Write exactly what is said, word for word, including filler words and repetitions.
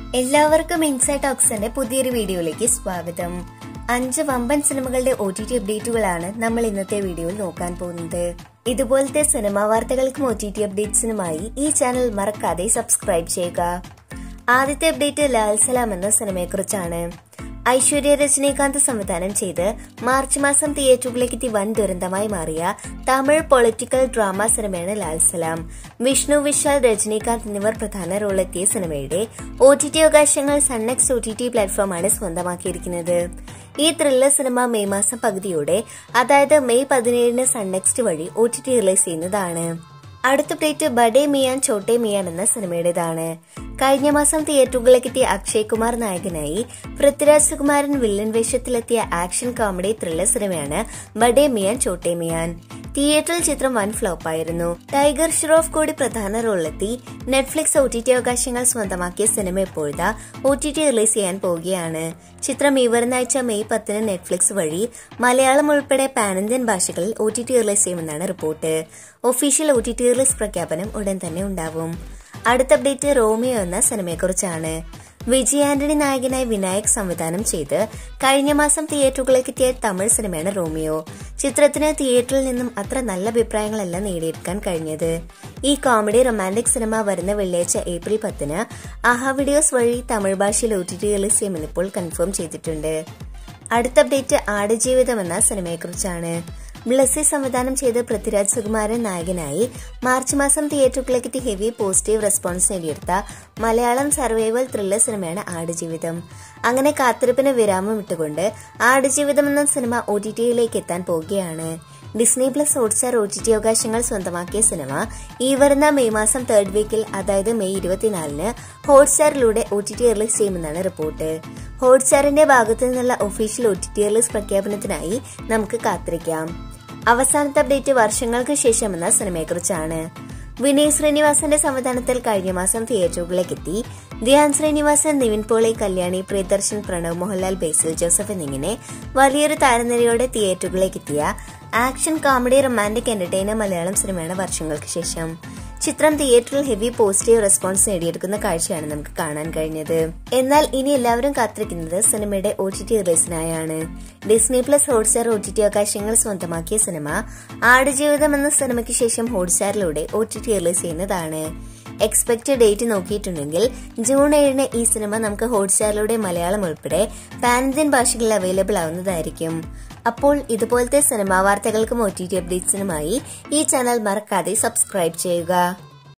എല്ലാവർക്കും ഇൻസൈഡ് ടോക്സിന്റെ പുതിയൊരു വീഡിയോയിലേക്ക് സ്വാഗതം. അഞ്ച് വമ്പൻ സിനിമകളുടെ ഒ ടി ടി അപ്ഡേറ്റുകളാണ് നമ്മൾ ഇന്നത്തെ വീഡിയോയിൽ നോക്കാൻ പോകുന്നത്. ഇതുപോലത്തെ സിനിമാ വാർത്തകൾക്കും ഒ ടി ടി അപ്ഡേറ്റ്സിനുമായി ഈ ചാനൽ മറക്കാതെ സബ്സ്ക്രൈബ് ചെയ്യുക. ആദ്യത്തെ അപ്ഡേറ്റ് ലാൽ സലാം എന്ന സിനിമയെക്കുറിച്ചാണ്. ഐശ്വര്യ രജനീകാന്ത് സംവിധാനം ചെയ്ത് മാർച്ച് മാസം തിയേറ്ററുകളിലേക്ക് വൻ ദുരന്തമായി മാറിയ തമിഴ് പൊളിറ്റിക്കൽ ഡ്രാമ സിനിമയാണ് ലാൽ സലാം. വിഷ്ണു വിശാൽ, രജനീകാന്ത് എന്നിവർ പ്രധാന റോളെത്തിയ സിനിമയുടെ ഒ ടി ടി അവകാശങ്ങൾ സൺനെക്സ്റ്റ് ഒ ടി ടി പ്ലാറ്റ്ഫോമാണ് സ്വന്തമാക്കിയിരിക്കുന്നത്. ഈ ത്രില്ലർ സിനിമ മെയ് മാസം പകുതിയോടെ, അതായത് മെയ് പതിനേഴിന് സൺനെക്സ്റ്റ് വഴി ഒ ടി ടി റിലീസ് ചെയ്യുന്നതാണ്. അടുത്ത അപ്ഡേറ്റ് ബഡേ മിയാൻ ചോട്ടെ മിയാൻ എന്ന സിനിമയുടേതാണ്. കഴിഞ്ഞ മാസം തിയേറ്ററുകളിലെത്തിയ അക്ഷയ് കുമാർ നായകനായി പൃഥ്വിരാജ് സുകുമാരൻ വില്ലൻ വേഷത്തിലെത്തിയ ആക്ഷൻ കോമഡി ത്രില്ലർ സിനിമയാണ് ബഡേ മിയാൻ ചോട്ടെ മിയാൻ. തിയേറ്ററിൽ ചിത്രം വൻ ഫ്ലോപ്പായിരുന്നു. ടൈഗർ ഷ്രോഫ് കൂടി പ്രധാന റോളിലെത്തി നെറ്റ്ഫ്ലിക്സ് ഒ ടി ടി അവകാശങ്ങൾ സ്വന്തമാക്കിയ സിനിമ ഇപ്പോഴത്തെ ഒ ടി ടി റിലീസ് ചെയ്യാൻ പോവുകയാണ്. ചിത്രം ഈ വരുന്ന ആഴ്ച മെയ് പത്തിന് നെറ്റ്ഫ്ലിക്സ് വഴി മലയാളം ഉൾപ്പെടെ പാൻ ഇന്ത്യൻ ഭാഷകളിൽ ഒ ടി ടി റിലീസ് ചെയ്യുമെന്നാണ് report. Official O T T release പ്രഖ്യാപനം ഉടൻ തന്നെ ഉണ്ടാവും. അടുത്ത അപ്ഡേറ്റ് റോമിയോ എന്ന സിനിമയെക്കുറിച്ചാണ്. വിജയ് ആന്റണി നായകനായി വിനായക് സംവിധാനം ചെയ്ത് കഴിഞ്ഞ മാസം തിയേറ്ററുകളിലേക്ക് എത്തിയ തമിഴ് സിനിമയാണ് റോമിയോ. ചിത്രത്തിന് തിയേറ്ററിൽ നിന്നും അത്ര നല്ല അഭിപ്രായങ്ങളല്ല നേടിയെടുക്കാൻ കഴിഞ്ഞത്. ഈ കോമഡി റൊമാന്റിക് സിനിമ വരുന്ന വെള്ളിയാഴ്ച ഏപ്രിൽ പത്തിന് ആഹാ വീഡിയോസ് വഴി തമിഴ് ഭാഷയിൽ ഒ ടി ടി റിലീസ് ചെയ്യുമെന്ന് ഇപ്പോൾ കൺഫേം ചെയ്തിട്ടുണ്ട്. അടുത്ത അപ്ഡേറ്റ് ആട് ജീവിതം എന്ന സിനിമയെക്കുറിച്ചാണ്. ബ്ലസ്സി സംവിധാനം ചെയ്ത് പൃഥ്വിരാജ് സുകുമാരൻ നായകനായി മാർച്ച് മാസം തിയേറ്ററുകളിലേക്ക് ഹെവി പോസിറ്റീവ് റെസ്പോൺസ് നേടിയെടുത്ത മലയാളം സർവൈവൽ ത്രില്ലർ സിനിമയാണ് ആടുജീവിതം. അങ്ങനെ കാത്തിരിപ്പിന് വിരാമം ഇട്ടുകൊണ്ട് ആടുജീവിതം എന്ന സിനിമ ഒ ടി ടിയിലേക്ക് എത്താൻ പോവുകയാണ്. Disney plus Hotstar O T T അവകാശങ്ങൾ സ്വന്തമാക്കിയ സിനിമ ഈ വരുന്ന മെയ് മാസം തേർഡ് വീക്കിൽ, അതായത് മെയ് ഇരുപത്തിനാലിന് ഹോട്ട്സ്റ്റാറിലൂടെ ഒ ടി ടി റിലീസ് ചെയ്യുമെന്നാണ് റിപ്പോർട്ട്. ഹോട്ട്സ്റ്റാറിന്റെ ഭാഗത്തു നിന്നുള്ള official O T T release പ്രഖ്യാപനത്തിനായി നമുക്ക് കാത്തിരിക്കാം. അവസാനത്തെ അപ്ഡേറ്റ് വർഷങ്ങൾക്ക് ശേഷം എന്ന സിനിമയെക്കുറിച്ചാണ്. വിനയ് ശ്രീനിവാസന്റെ സംവിധാനത്തിൽ കഴിഞ്ഞ മാസം തിയേറ്ററുകളിലേക്ക് എത്തി ധ്യാൻ ശ്രീനിവാസൻ, നിവിൻ പോളി, കല്യാണി, പ്രിയദർശൻ, പ്രണവ് മോഹൻലാൽ, ബേസിൽ ജോസഫ് എന്നിങ്ങനെ വലിയൊരു താരനിരയോടെ തിയേറ്ററുകളിലേക്ക് എത്തിയ action comedy romantic entertainer Malayalam സിനിമയാണ് വർഷങ്ങൾക്ക് ശേഷം. ചിത്രം തിയേറ്ററിൽ ഹെവി പോസിറ്റീവ് റെസ്പോൺസ് നേടിയെടുക്കുന്ന കാഴ്ചയാണ് നമുക്ക് കാണാൻ കഴിഞ്ഞത്. എന്നാൽ ഇനി എല്ലാവരും കാത്തിരിക്കുന്നത് സിനിമയുടെ ഒ ടി ടി റിലീസിനായാണ്. Disney plus Hotstar O T T അവകാശങ്ങൾ സ്വന്തമാക്കിയ സിനിമ ആടുജീവിതം എന്ന സിനിമയ്ക്ക് ശേഷം ഹോട്ട്സ്റ്റാറിലൂടെ ഒ ടി ടി റിലീസ് ചെയ്യുന്നതാണ്. എക്സ്പെക്ടഡ് ഡേറ്റ് നോക്കിയിട്ടുണ്ടെങ്കിൽ ജൂൺ ഏഴിന് ഈ സിനിമ നമുക്ക് ഹോട്ട്സ്റ്റാറിലൂടെ മലയാളം ഉൾപ്പെടെ പാൻ ഇന്ത്യൻ ഭാഷകളിൽ അവൈലബിൾ ആവുന്നതായിരിക്കും. അപ്പോൾ ഇതുപോലത്തെ സിനിമാ വാർത്തകൾക്കും ഒ ടി ടി അപ്ഡേറ്റ്സിനുമായി ഈ ചാനൽ മറക്കാതെ സബ്സ്ക്രൈബ് ചെയ്യുക.